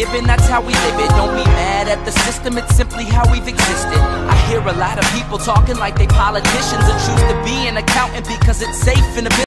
given, that's how we live it. Don't be mad at the system, it's simply how we've existed. I hear a lot of people talking like they politicians and choose to be an accountant because it's safe in the